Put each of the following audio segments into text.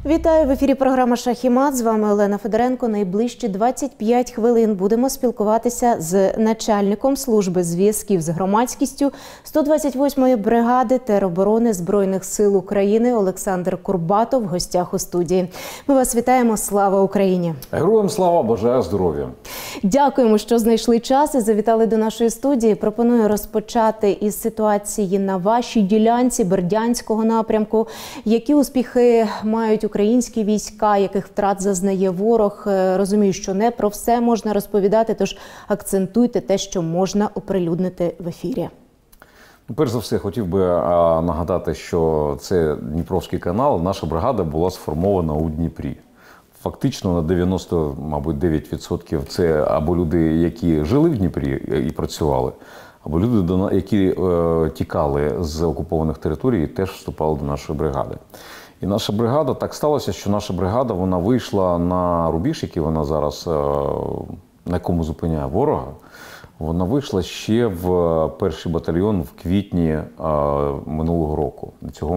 Вітаю! В ефірі програма «Шах і мат». З вами Олена Федоренко. Найближчі 25 хвилин будемо спілкуватися з начальником служби зв'язків з громадськістю 128-ї бригади тероборони Збройних сил України Олександр Курбатов в гостях у студії. Ми вас вітаємо. Слава Україні! Героям слава, бажаю здоров'я! Дякуємо, що знайшли час і завітали до нашої студії. Пропоную розпочати із ситуації на вашій ділянці Бердянського напрямку. Які успіхи мають українські війська, яких втрат зазнає ворог? Розумію, що не про все можна розповідати, тож акцентуйте те, що можна оприлюднити в ефірі. Перш за все, хотів би нагадати, що це Дніпровський канал. Наша бригада була сформована у Дніпрі. Фактично на 90, мабуть, 9% це або люди, які жили в Дніпрі і працювали, або люди, які тікали з окупованих територій і теж вступали до нашої бригади. І наша бригада, так сталося, що наша бригада, вона вийшла на рубіж, який вона зараз, на якому зупиняє ворога. Вона вийшла ще в перший батальйон в квітні минулого року,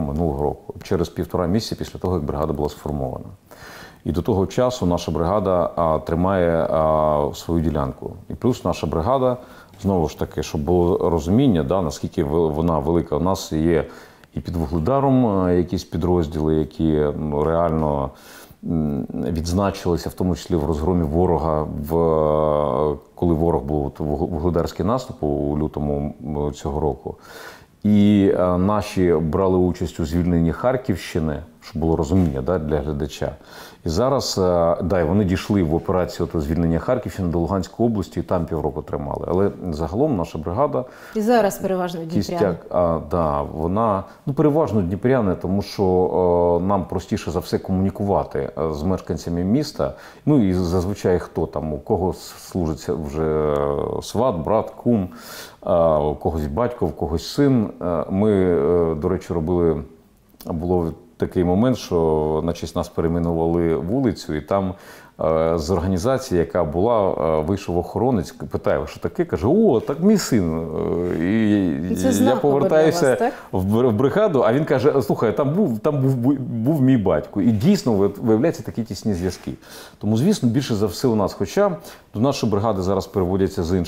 через 1,5 місяця після того, як бригада була сформована. І до того часу наша бригада тримає свою ділянку. І плюс наша бригада, знову ж таки, щоб було розуміння, наскільки вона велика. У нас є і під Вугледаром якісь підрозділи, які реально відзначилися, в тому числі в розгромі ворога, коли ворог був вугледарський наступ у лютому цього року. І наші брали участь у звільненні Харківщини, щоб було розуміння для глядача. І зараз, вони дійшли в операцію звільнення Харківщини до Луганської області, і там півроку тримали. Але загалом наша бригада... І зараз переважно дніпряни. Вона переважно дніпряни, тому що нам простіше за все комунікувати з мешканцями міста. І зазвичай хто там, у кого служить вже сват, брат, кум, у когось батько, у когось син. Ми, до речі, було такий момент, що на честь нас перейменували вулицю, і там з організації, яка була, вийшов охоронець, питає, що таке? Каже, так мій син. І я повертаюся в бригаду, а він каже, слухай, там був мій батько. І дійсно, виявляються такі тісні зв'язки. Тому, звісно, більше за все у нас. Хоча до нашої бригади зараз переводяться з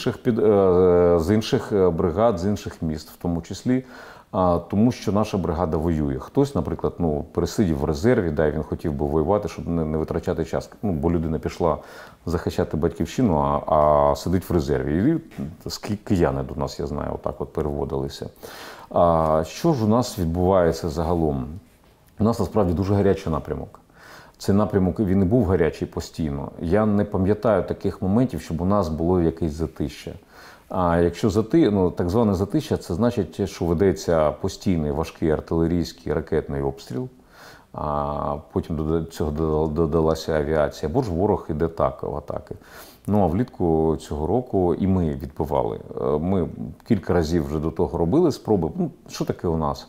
інших бригад, з інших міст, в тому числі. Тому що наша бригада воює. Хтось, наприклад, пересидів в резерві, він хотів би воювати, щоб не витрачати час. Бо людина пішла захищати батьківщину, а сидить в резерві. І кияни до нас, я знаю, отак переводилися. Що ж у нас відбувається загалом? У нас, насправді, дуже гарячий напрямок. Цей напрямок, він і був гарячий постійно. Я не пам'ятаю таких моментів, щоб у нас було якесь затища. А якщо так зване затища, це значить, що ведеться постійний важкий артилерійський ракетний обстріл, потім до цього додалася авіація, або ж ворог іде в атаки. А влітку цього року і ми відбивали. Ми кілька разів вже до того робили спроби. Що таке у нас?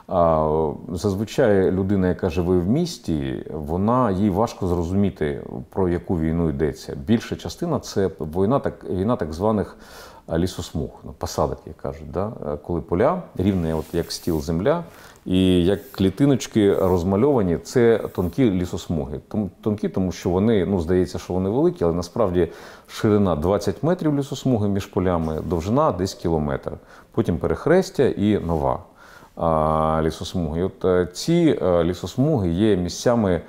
Зазвичай людина, яка живе в місті, їй важко зрозуміти, про яку війну йдеться. Більша частина – це війна так званих лісосмуг, посадок, як кажуть. Коли поля рівне, як стіл земля, і як клітиночки розмальовані, це тонкі лісосмуги. Тонкі, тому що вони, здається, що вони великі, але насправді ширина 20 метрів лісосмуги між полями, довжина десь кілометр. Потім перехрестя і нова лісосмуги. Ці лісосмуги є місцями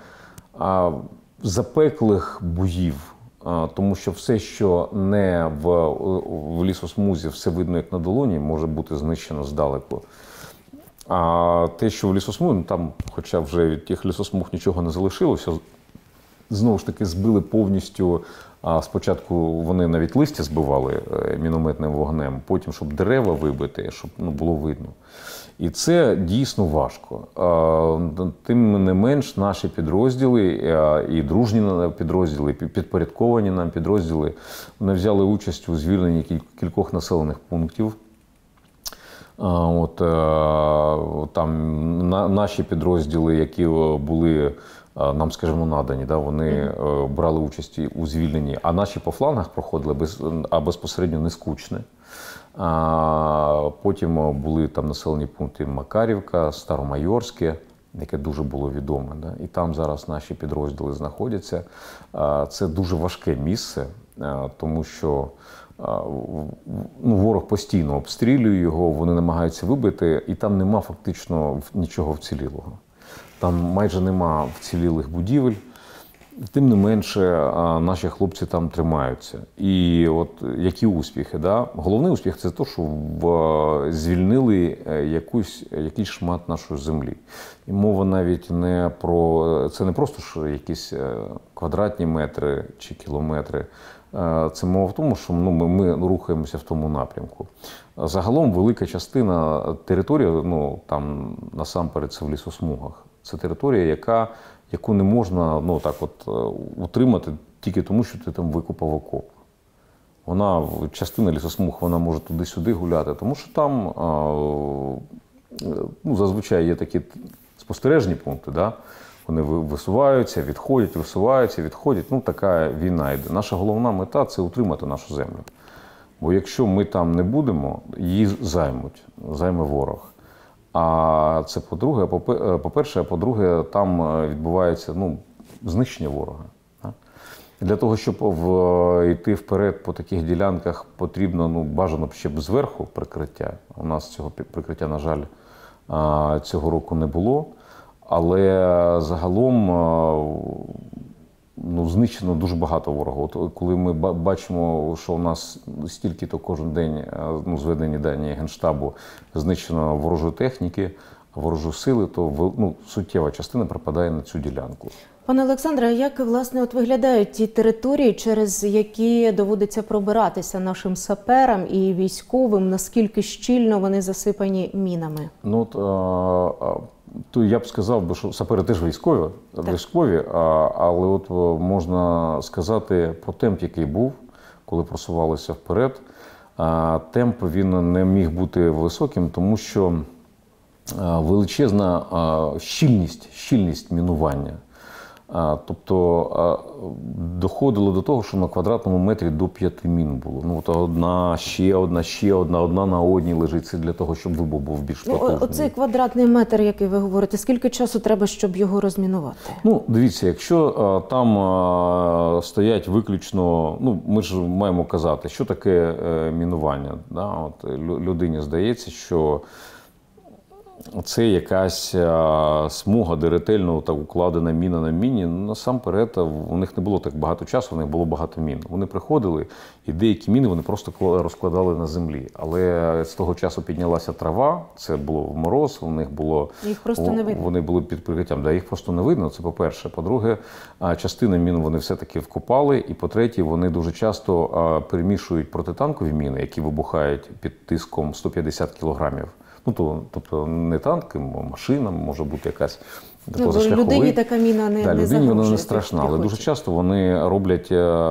запеклих боїв. Тому що все, що не в лісосмузі, все видно як на долоні, може бути знищено здалеку. А те, що в лісосмузі, там, хоча вже від тих лісосмуг нічого не залишилося, знову ж таки збили повністю. Спочатку вони навіть листя збивали мінометним вогнем, потім, щоб дерева вибити, щоб було видно. І це дійсно важко. Тим не менш, наші підрозділи, і дружні підрозділи, і підпорядковані нам підрозділи, вони взяли участь у звільненні кількох населених пунктів. Там наші підрозділи, які були нам, скажімо, надані, вони брали участь у звільненні, а наші по флангах проходили безпосередньо Нескучне. Потім були там населені пункти Макарівка, Старомайорське, яке дуже було відоме. Да? І там зараз наші підрозділи знаходяться. Це дуже важке місце, тому що ворог постійно обстрілює його, вони намагаються вибити, і там нема фактично нічого вцілілого. Там майже нема вцілілих будівель. Тим не менше, наші хлопці там тримаються. І от які успіхи? Да? Головний успіх – це те, що звільнили якийсь шмат нашої землі. І мова навіть не про… Це не просто що якісь квадратні метри чи кілометри. Це мова в тому, що ми рухаємося в тому напрямку. Загалом велика частина території, там насамперед це в лісосмугах. Це територія, яку не можна утримати тільки тому, що ти там викопав окоп. Частина лісосмуг, вона може туди-сюди гуляти, тому що там зазвичай є такі спостережні пункти, да? Вони висуваються, відходять, висуваються, відходять. Така війна йде. Наша головна мета – це утримати нашу землю. Бо якщо ми там не будемо, її займе ворог. А це по-друге, по-перше, а по-друге, там відбувається знищення ворога. Для того, щоб йти вперед по таких ділянках, потрібно бажано щоб зверху прикриття. У нас цього прикриття, на жаль, цього року не було. Але загалом знищено дуже багато ворога. От коли ми бачимо, що у нас стільки-то кожен день зведені дані Генштабу знищено ворожої техніки, ворожої сили, то суттєва частина припадає на цю ділянку. Пане Олександре, як, власне, виглядають ті території, через які доводиться пробиратися нашим саперам і військовим? Наскільки щільно вони засипані мінами? То я б сказав, що сапери теж військові, але от можна сказати про темп, який був, коли просувалися вперед. Темп він не міг бути високим, тому що величезна щільність мінування. Тобто доходило до того, що на квадратному метрі до 5 мін було. Одна, ще одна на одній лежить. Це для того, щоб вибух був більш потужний. Оцей квадратний метр, який ви говорите, скільки часу треба, щоб його розмінувати? Дивіться, якщо там стоять виключно, ми ж маємо казати, що таке мінування. Да? От людині здається, що це якась смуга, де ретельно укладена міна на міні. Насамперед, у них не було так багато часу, у них було багато мін. Вони приходили, і деякі міни вони просто розкладали на землі. Але з того часу піднялася трава, це було в мороз, у них було… Їх просто не видно. Вони були під прикриттям. Да, їх просто не видно, це по-перше. По-друге, частину мін вони все-таки вкопали. І по-третє, вони дуже часто перемішують протитанкові міни, які вибухають під тиском 150 кілограмів. Тобто не танки, машина, може бути якась позашляховий. Людині така міна не загрожує. Людині вона не страшна, але дуже часто вони роблять,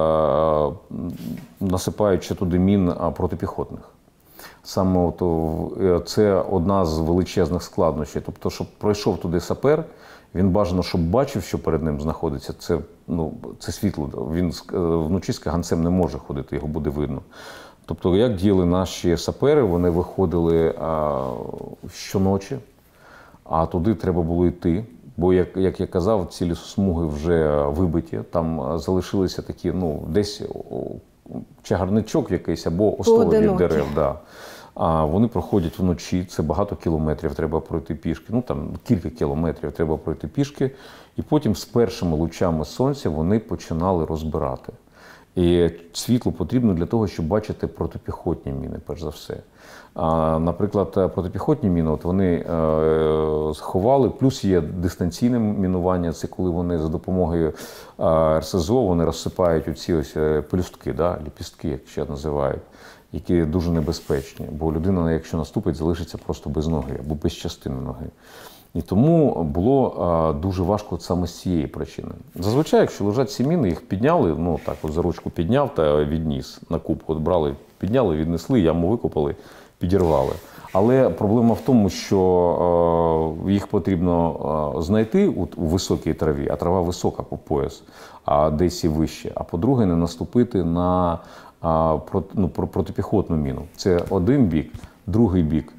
насипаючи туди мін протипіхотних. Саме це одна з величезних складнощів. Тобто, щоб пройшов туди сапер, він бажано, щоб бачив, що перед ним знаходиться. Це світло. Він вночі з каганцем не може ходити, його буде видно. Тобто, як діяли наші сапери, вони виходили щоночі, а туди треба було йти. Бо, як я казав, ці лісосмуги вже вибиті, там залишилися такі, десь чагарничок якийсь або острови від дерев. Да. А вони проходять вночі, це багато кілометрів треба пройти пішки, кілька кілометрів треба пройти пішки, і потім з першими лучами сонця вони починали розбирати. І світло потрібно для того, щоб бачити протипіхотні міни, перш за все. Наприклад, протипіхотні міни, вони сховали, плюс є дистанційне мінування, це коли вони за допомогою РСЗО вони розсипають оці пелюстки, ліпістки, як ще називають, які дуже небезпечні, бо людина, якщо наступить, залишиться просто без ноги або без частини ноги. І тому було дуже важко саме з цієї причини. Зазвичай, якщо лежать ці міни, їх підняли, за ручку підняв та відніс на кубку, брали, підняли, віднесли, яму викопали, підірвали. Але проблема в тому, що їх потрібно знайти у високій траві, а трава висока по пояс, а десь і вище. А по-друге, не наступити на протипіхотну міну. Це один бік, другий бік.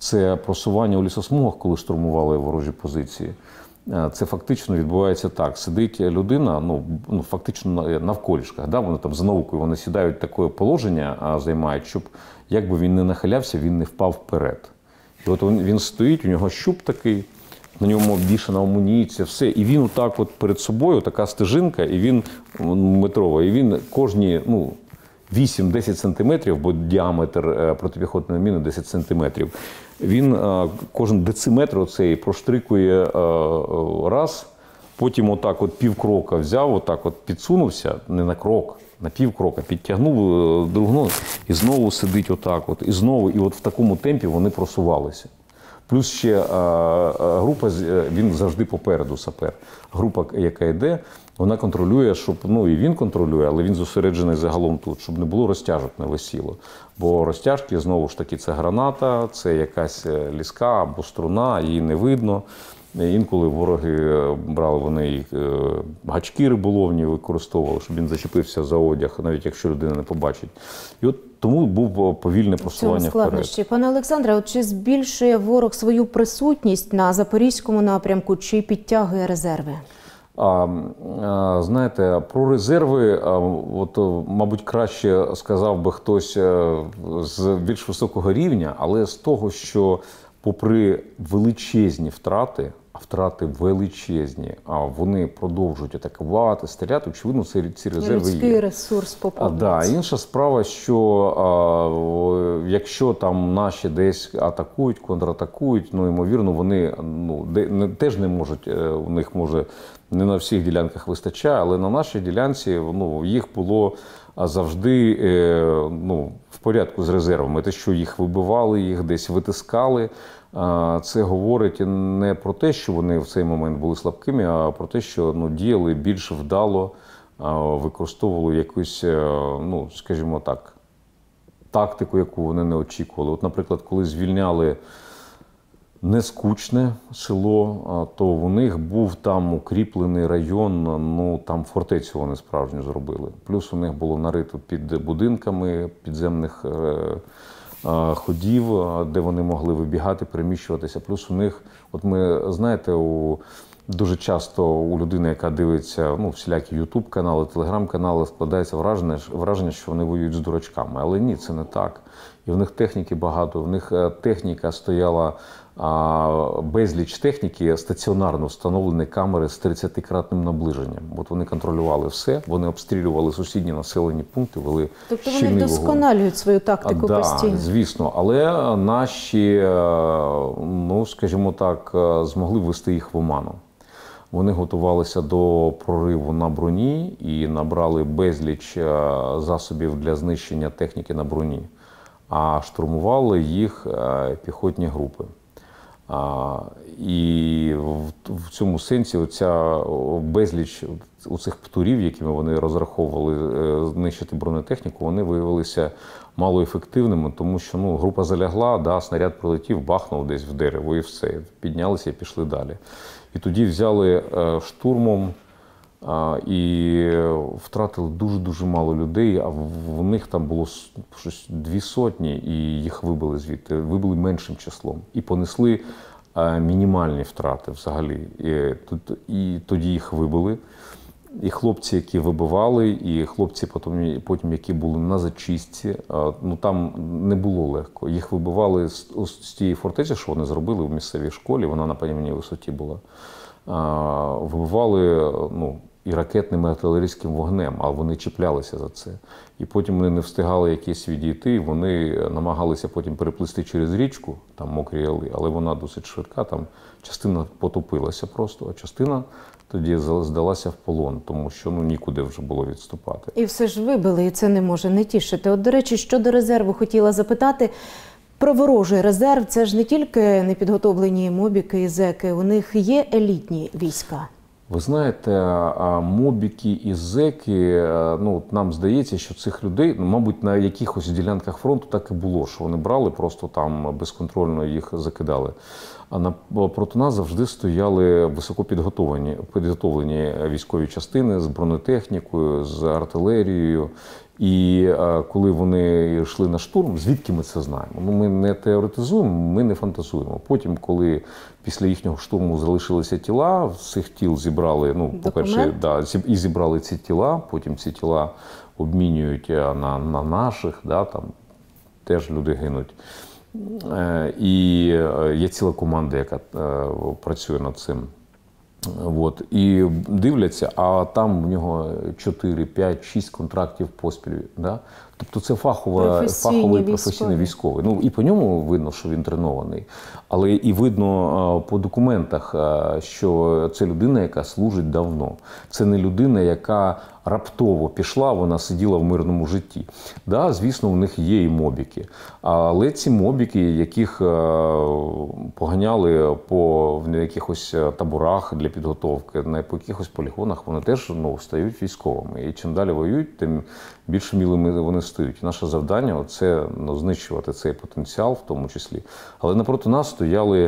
це просування у лісосмугах, коли штурмували ворожі позиції. Це фактично відбувається так. Сидить людина, фактично навколішках, да? Вони там за наукою, вони сідають таке положення, займають, щоб якби він не нахилявся, він не впав вперед. І от він стоїть, у нього щуп такий, на ньому обвішана амуніція, все. І він отак от перед собою, така стежинка, і він метрова, і він кожні 8-10 сантиметрів, бо діаметр протипіхотної міни 10 сантиметрів, він кожен дециметр оцей проштрикує раз, потім отак от півкрока взяв, отак от підсунувся, не на крок, на півкрока, підтягнув другу і знову сидить отак от, і знову, і от в такому темпі вони просувалися. Плюс ще група, він завжди попереду сапер. Група, яка йде, вона контролює, щоб, і він контролює, але він зосереджений загалом тут, щоб не було розтяжок не висіло. Бо розтяжки, знову ж таки, це граната, це якась ліска або струна, її не видно. Інколи вороги брали, вони гачки риболовні використовували, щоб він зачепився за одяг, навіть якщо людина не побачить. І от тому був повільне просування вперед. Пане Олександре, чи збільшує ворог свою присутність на Запорізькому напрямку, чи підтягує резерви? Знаєте, про резерви, мабуть, краще сказав би хтось з більш високого рівня, але з того, що попри величезні втрати, а втрати величезні, а вони продовжують атакувати, стріляти, очевидно, ці резерви є. Людський ресурс поповнюється. Інша справа, що якщо там наші десь атакують, контратакують, ймовірно, вони теж не можуть, у них може не на всіх ділянках вистачає, але на нашій ділянці їх було завжди в порядку з резервами. Те, що їх вибивали, їх десь витискали, це говорить не про те, що вони в цей момент були слабкими, а про те, що діяли більш вдало, використовували якусь, скажімо так, тактику, яку вони не очікували. От, наприклад, коли звільняли Нескучне село, то у них був там укріплений район, там фортецю вони справжню зробили. Плюс у них було нарито під будинками підземних ходів, де вони могли вибігати, переміщуватися. Плюс у них, от ми, знаєте, дуже часто у людини, яка дивиться всілякі ютуб-канали, телеграм-канали, складається враження, що вони воюють з дурачками. Але ні, це не так. І в них техніки багато, в них техніка стояла, безліч техніки, стаціонарно встановлені камери з 30-кратним наближенням. От вони контролювали все, вони обстрілювали сусідні населені пункти, вели тобто вони вдосконалюють свою тактику постійно? Так, звісно. Але наші, скажімо так, змогли ввести їх в оману. Вони готувалися до прориву на броні і набрали безліч засобів для знищення техніки на броні. А штурмували їх піхотні групи. І в цьому сенсі оця безліч оцих птурів, якими вони розраховували знищити бронетехніку, вони виявилися малоефективними, тому що група залягла, снаряд прилетів, бахнув десь в дерево і все. Піднялися і пішли далі. І тоді взяли штурмом і втратили дуже-дуже мало людей, а в них там було щось 200, і їх вибили звідти, вибили меншим числом. І понесли мінімальні втрати взагалі. І тоді їх вибили. І хлопці, які вибивали, і хлопці, потім які були на зачистці, там не було легко. Їх вибивали з тієї фортеці, що вони зробили в місцевій школі, вона на певній висоті була. Вибивали, і ракетним, і артилерійським вогнем, а вони чіплялися за це. І потім вони не встигали якісь відійти, вони намагалися потім переплисти через річку, там мокрі яли, але вона досить швидка, там частина потопилася просто, а частина тоді здалася в полон, тому що нікуди вже було відступати. І все ж вибили, і це не може не тішити. От, до речі, щодо резерву хотіла запитати. Про ворожий резерв – це ж не тільки непідготовлені мобіки і зеки, у них є елітні війська. Ви знаєте, мобіки і зеки, нам здається, що цих людей, мабуть, на якихось ділянках фронту так і було, що вони брали, просто там безконтрольно їх закидали. А проти нас завжди стояли високопідготовлені військові частини з бронетехнікою, з артилерією. І коли вони йшли на штурм, звідки ми це знаємо? Ну, ми не теоретизуємо, ми не фантазуємо. Потім, коли після їхнього штурму залишилися тіла, з цих тіл зібрали, ну, по-перше, і зібрали ці тіла, потім ці тіла обмінюють на наших, там теж люди гинуть. І є ціла команда, яка працює над цим. От. І дивляться, а там в нього 4, 5, 6 контрактів поспіль. Да? Тобто це фаховий професійний військовий. Ну, і по ньому видно, що він тренований. Але і видно по документах, що це людина, яка служить давно. Це не людина, яка раптово пішла, вона сиділа в мирному житті. Да, звісно, у них є і мобіки. Але ці мобіки, яких поганяли по якихось таборах для підготовки, по якихось полігонах, вони теж стають військовими. І чим далі воюють, тим більше мілими вони стають. І наше завдання – це знищувати цей потенціал в тому числі. Але напроти нас стояли,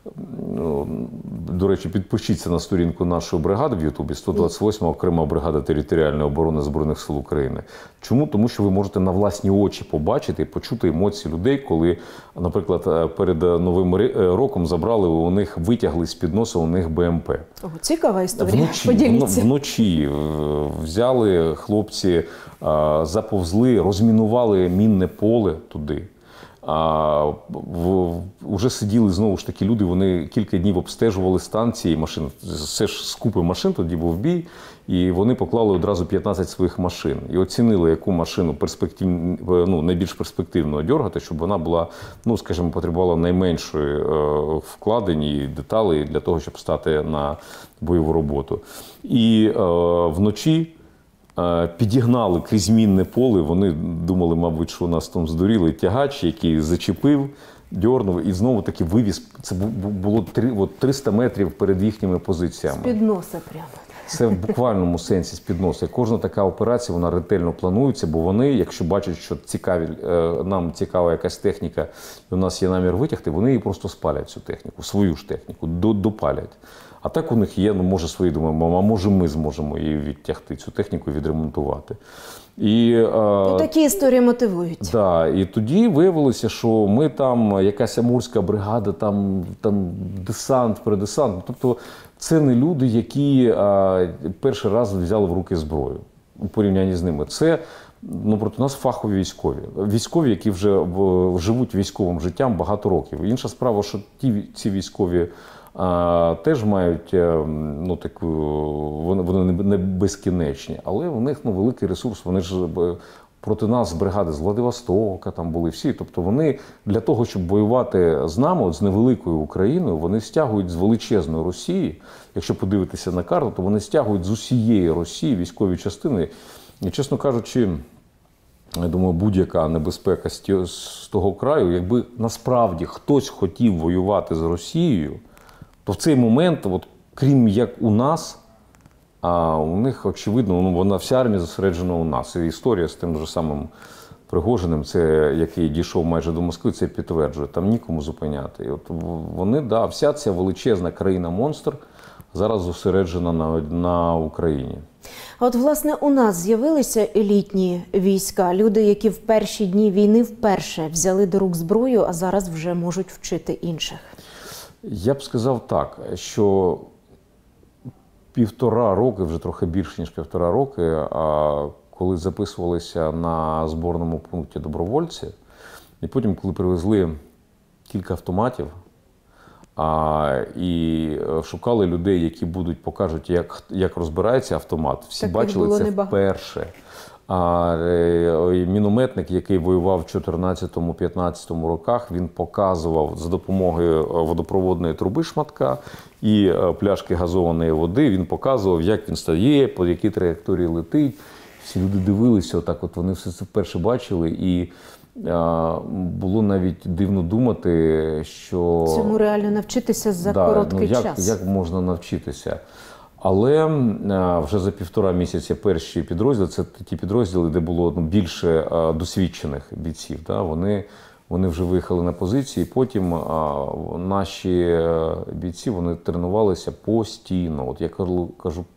до речі, підпишіться на сторінку нашої бригади в Ютубі, 128-ма окрема бригада територіальної оборони Збройних сил України. Чому? Тому що ви можете на власні очі побачити і почути емоції людей, коли, наприклад, перед Новим роком забрали у них, витягли з-під носа у них БМП. Цікава історія. Вночі взяли хлопці, заповзли, розмінували мінне поле туди. Уже сиділи, знову ж таки, люди, вони кілька днів обстежували станції машин. Це ж з купи машин тоді був бій, і вони поклали одразу 15 своїх машин. І оцінили, яку машину найбільш перспективно дергати, щоб вона була, скажімо, потребувала найменшої вкладені деталей для того, щоб стати на бойову роботу. І вночі підігнали крізь мінне поле, вони думали, мабуть, що у нас там здуріли, тягач, який зачепив, дьорнув і знову-таки вивіз. Це було 300 метрів перед їхніми позиціями. З-під носа прямо. Це в буквальному сенсі з-під носа. Кожна така операція, вона ретельно планується, бо вони, якщо бачать, що нам цікава якась техніка, і у нас є намір витягти, вони її просто спалять, цю техніку, свою ж техніку, допалять. А так у них є, може свої, думаємо, а може ми зможемо її відтягти, цю техніку відремонтувати. І такі історії мотивують. Да, і тоді виявилося, що ми там, якась амурська бригада, там десант, передесант. Тобто це не люди, які перший раз взяли в руки зброю у порівнянні з ними. Це проти нас фахові військові. Військові, які вже живуть військовим життям багато років. Інша справа, що ці військові теж мають, вони не безкінечні, але у них великий ресурс, вони ж проти нас бригади з Владивостока там були всі. Тобто вони для того, щоб воювати з нами, з невеликою Україною, вони стягують з величезної Росії. Якщо подивитися на карту, то вони стягують з усієї Росії військові частини. І, чесно кажучи, я думаю, будь-яка небезпека з того краю, якби насправді хтось хотів воювати з Росією, то в цей момент, крім як у нас, у них, очевидно, вся армія зосереджена у нас. І історія з тим же самим Пригожиним, який дійшов майже до Москви, це підтверджує. Там нікому зупиняти. І вони, вся ця величезна країна-монстр зараз зосереджена на Україні. А власне, у нас з'явилися елітні війська, люди, які в перші дні війни вперше взяли до рук зброю, а зараз вже можуть вчити інших. Я б сказав так, що 1,5 роки, вже трохи більше, ніж 1,5 роки, коли записувалися на зборному пункті добровольці, і потім, коли привезли кілька автоматів, і шукали людей, які покажуть, як розбирається автомат, всі бачили це вперше. Мінометник, який воював в 14-15 роках, він показував за допомогою водопроводної труби шматка і пляшки газованої води, він показував, як він стає, по якій траєкторії летить. Всі люди дивилися, вони все це вперше бачили, і було навіть дивно думати, що... Цьому реально навчитися за короткий час. Як можна навчитися? Але вже за 1,5 місяця перші підрозділи, це ті підрозділи, де було більше досвідчених бійців. Вони вже виїхали на позиції, потім наші бійці, вони тренувалися постійно. Я кажу,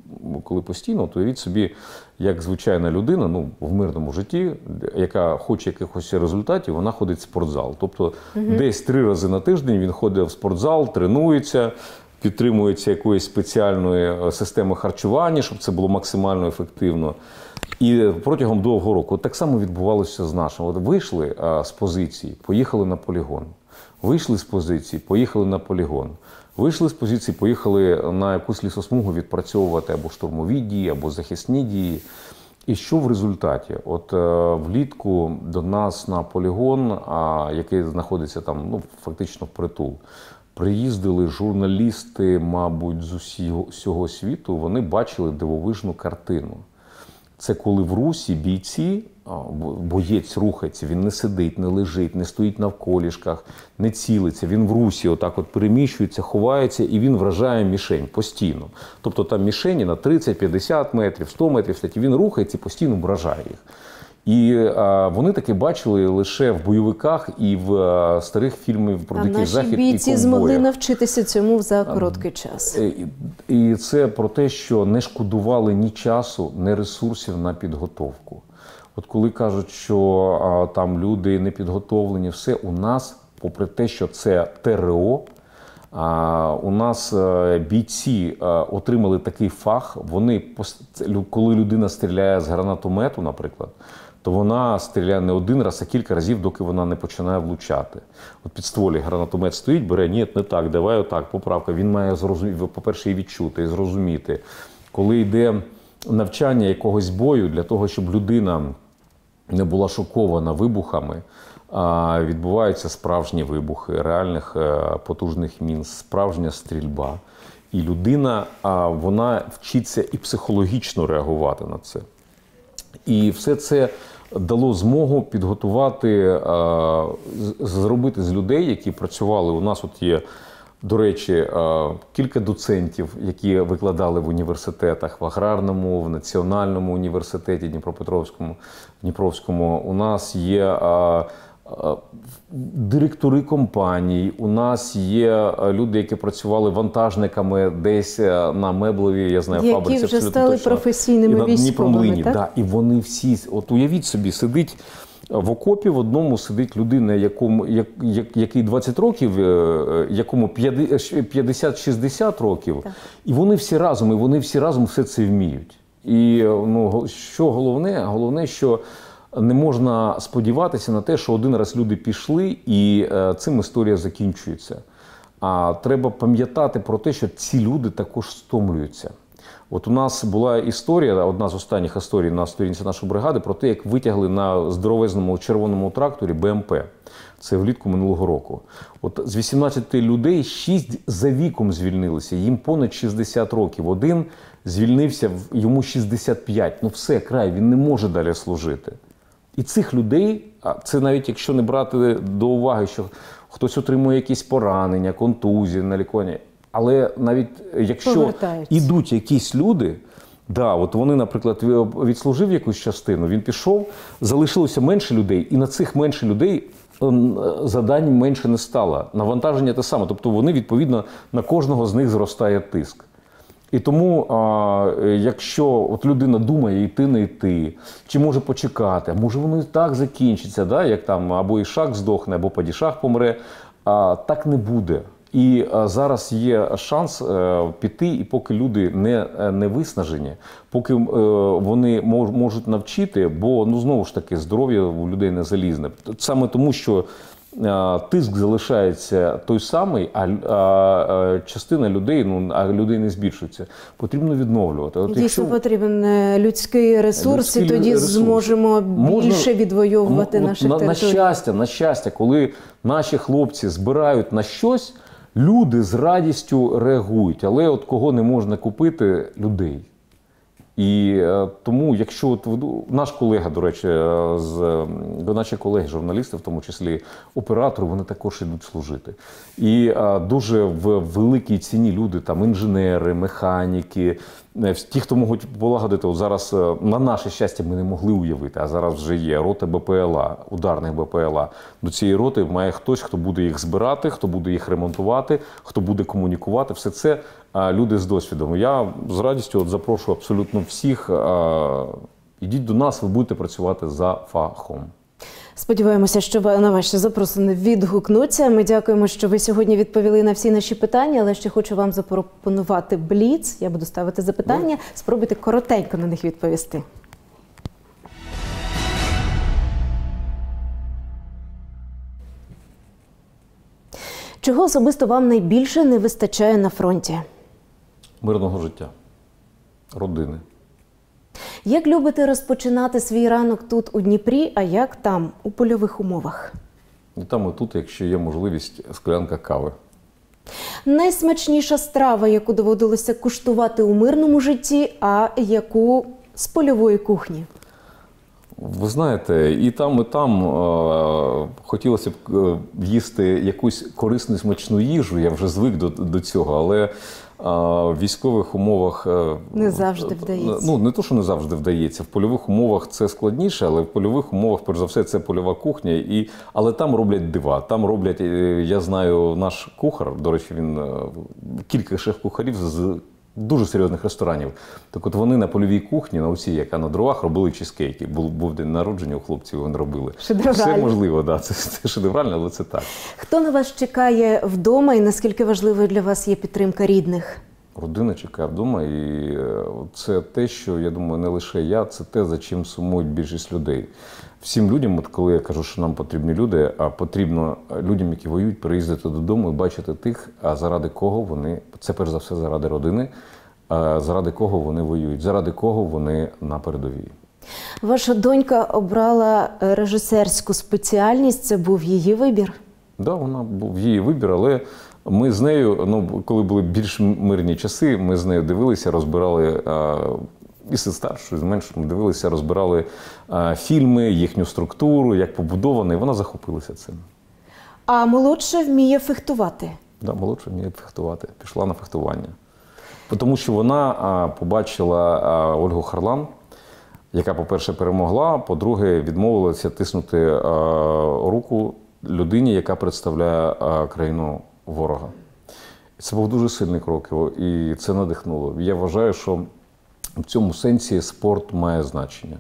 коли постійно, то уявіть собі, як звичайна людина, ну, в мирному житті, яка хоче якихось результатів, вона ходить в спортзал. Тобто десь 3 рази на тиждень він ходить в спортзал, тренується, підтримується якоюсь спеціальною системою харчування, щоб це було максимально ефективно. І протягом довгого року. От так само відбувалося з нашим. От вийшли з позиції, поїхали на полігон. Вийшли з позиції, поїхали на полігон. Вийшли з позиції, поїхали на якусь лісосмугу відпрацьовувати або штурмові дії, або захисні дії. І що в результаті? От влітку до нас на полігон, який знаходиться там, ну, фактично впритул, приїздили журналісти, мабуть, з усього світу, вони бачили дивовижну картину. Це коли в русі бійці, боєць рухається, він не сидить, не лежить, не стоїть навколішках, не цілиться. Він в русі отак от переміщується, ховається і він вражає мішень постійно. Тобто там мішені на 30, 50 метрів, 100 метрів, він рухається і постійно вражає їх. І вони таке бачили лише в бойовиках і в старих фільмах про дикий захід і ковбоїв. Наші бійці змогли навчитися цьому за короткий час. І це про те, що не шкодували ні часу, ні ресурсів на підготовку. От коли кажуть, що там люди не підготовлені, все, у нас, попри те, що це ТРО, у нас бійці отримали такий фах, вони, коли людина стріляє з гранатомету, наприклад, то вона стріляє не один раз, а кілька разів, доки вона не починає влучати. От під стволі гранатомет стоїть, бере, ні, не так, давай отак, поправка. Він має, по-перше, і відчути, і зрозуміти. Коли йде навчання якогось бою, для того, щоб людина не була шокована вибухами, відбуваються справжні вибухи, реальних потужних мін, справжня стрільба. І людина, вона вчиться і психологічно реагувати на це. І все це дало змогу підготувати, зробити з людей, які працювали. У нас от є, до речі, кілька доцентів, які викладали в університетах, в аграрному, в Національному університеті Дніпровському. У нас є директори компаній, у нас є люди, які працювали вантажниками десь на меблевій, я знаю, фабриці. Які вже стали професійними військовими, так? Да, і вони всі, от уявіть собі, сидить в окопі, в одному сидить людина, який 20 років, якому 50-60 років, так. І вони всі разом все це вміють. І ну, що головне? Головне, що не можна сподіватися на те, що один раз люди пішли і цим історія закінчується. А треба пам'ятати про те, що ці люди також стомлюються. От у нас була історія, одна з останніх історій на сторінці нашої бригади, про те, як витягли на здоровезному червоному тракторі БМП. Це влітку минулого року. От з 18 людей 6 за віком звільнилися, їм понад 60 років. Один звільнився, йому 65. Ну все, край, він не може далі служити. І цих людей, це навіть якщо не брати до уваги, що хтось отримує якісь поранення, контузії на лікування, але навіть якщо йдуть якісь люди, да, от вони, наприклад, відслужив якусь частину, він пішов, залишилося менше людей, і на цих менше людей завдань менше не стало. Навантаження те саме, тобто вони, відповідно, на кожного з них зростає тиск. І тому, якщо от людина думає йти, не йти, чи може почекати, а може воно і так закінчиться, да? Як там або Ішак здохне, або Падішах помре, так не буде. І зараз є шанс піти, і поки люди не виснажені, поки вони можуть навчити, бо, ну, знову ж таки, здоров'я у людей не залізне. Саме тому, що тиск залишається той самий, а частина людей, людей не збільшується. Потрібно відновлювати. От дійсно потрібен людський ресурс, і тоді зможемо більше відвоювати наших територій. На щастя, коли наші хлопці збирають на щось, люди з радістю реагують. Але от кого не можна купити – людей. І тому, якщо от наш колега, до речі, наші колеги, журналісти, в тому числі оператори, вони також йдуть служити. І дуже в великій ціні люди, там інженери, механіки, ті, хто можуть полагодити, от зараз, на наше щастя, ми не могли уявити, а зараз вже є рота БПЛА, ударних БПЛА. До цієї роти має хтось, хто буде їх збирати, хто буде їх ремонтувати, хто буде комунікувати. Все це люди з досвідом. Я з радістю запрошую абсолютно всіх. Ідіть до нас, ви будете працювати за фахом. Сподіваємося, що на ваші запросини відгукнуться. Ми дякуємо, що ви сьогодні відповіли на всі наші питання, але ще хочу вам запропонувати бліц. Я буду ставити запитання, спробуйте коротенько на них відповісти. Чого особисто вам найбільше не вистачає на фронті? Мирного життя, родини. Як любите розпочинати свій ранок тут, у Дніпрі, а як там, у польових умовах? І там, і тут, якщо є можливість, склянка кави. Найсмачніша страва, яку доводилося куштувати у мирному житті, а яку з польової кухні? Ви знаєте, і там хотілося б їсти якусь корисну смачну їжу, я вже звик до цього, але в військових умовах... Не завжди вдається. Ну, не то, що не завжди вдається. В польових умовах це складніше, але в польових умовах, перш за все, це польова кухня. Але там роблять дива. Там роблять, я знаю, наш кухар, до речі, він кілька шеф-кухарів з дуже серйозних ресторанів. Так от вони на польовій кухні, на оцій, яка на дровах, робили чизкейки. Був день народження у хлопців, вони робили. Шедеврально. Все можливо, да, це шедеврально, але це так. Хто на вас чекає вдома і наскільки важливою для вас є підтримка рідних? Родина чекає вдома, і це те, що, я думаю, не лише я, це те, за чим сумують більшість людей. Всім людям, от коли я кажу, що нам потрібні люди, а потрібно людям, які воюють, переїздити додому і бачити тих, заради кого вони, це перш за все заради родини, заради кого вони воюють, заради кого вони на передовій. Ваша донька обрала режисерську спеціальність, це був її вибір? Так, вона був її вибір, але ми з нею, коли були більш мирні часи, ми з нею дивилися, розбирали, і з старшою, і з меншою, ми дивилися, розбирали фільми, їхню структуру, як побудовано, і вона захопилася цим. А молодша вміє фехтувати? Так, молодша вміє фехтувати, пішла на фехтування. Тому що вона побачила Ольгу Харлан, яка, по-перше, перемогла, по-друге, відмовилася тиснути руку людині, яка представляє країну ворога. Це був дуже сильний крок, і це надихнуло. Я вважаю, що в цьому сенсі спорт має значення.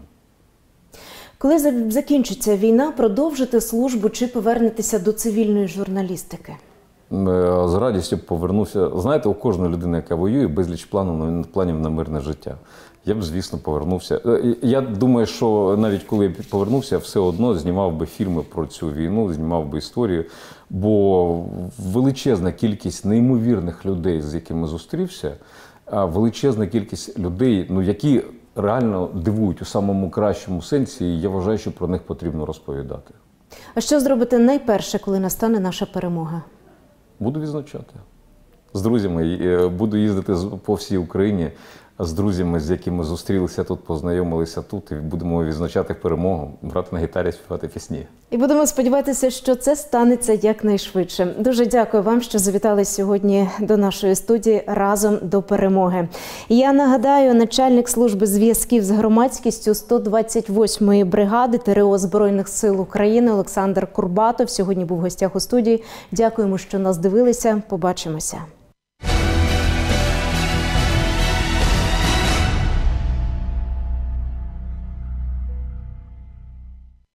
Коли закінчиться війна, продовжите службу чи повернетеся до цивільної журналістики? З радістю повернувся. Знаєте, у кожної людини, яка воює, безліч планів на мирне життя. Я б, звісно, повернувся. Я думаю, що навіть коли я повернувся, я все одно знімав би фільми про цю війну, знімав би історію. Бо величезна кількість неймовірних людей, з якими зустрівся, величезна кількість людей, які реально дивують у самому кращому сенсі, і я вважаю, що про них потрібно розповідати. А що зробите найперше, коли настане наша перемога? Буду відзначати. З друзями. Буду їздити по всій Україні з друзями, з якими зустрілися тут, познайомилися тут, і будемо відзначати перемогу, грати на гітарі, співати пісні. І будемо сподіватися, що це станеться якнайшвидше. Дуже дякую вам, що завітали сьогодні до нашої студії «Разом до перемоги». Я нагадаю, начальник служби зв'язків з громадськістю 128-ї бригади ТРО Збройних сил України Олександр Курбатов сьогодні був в гостях у студії. Дякуємо, що нас дивилися. Побачимося.